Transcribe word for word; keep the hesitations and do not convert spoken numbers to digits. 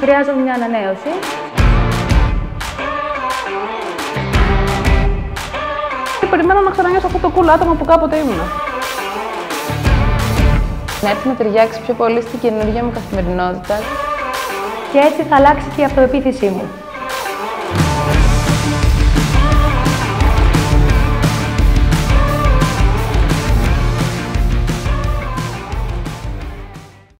Χρειάζομαι μια ανανέωση. Περιμένω να ξανανιώσω αυτό το cool άτομο που κάποτε ήμουν. Να έρθει να ταιριάξει πιο πολύ στην καινούργια μου καθημερινότητα. Και έτσι θα αλλάξει και η αυτοπεποίθησή μου.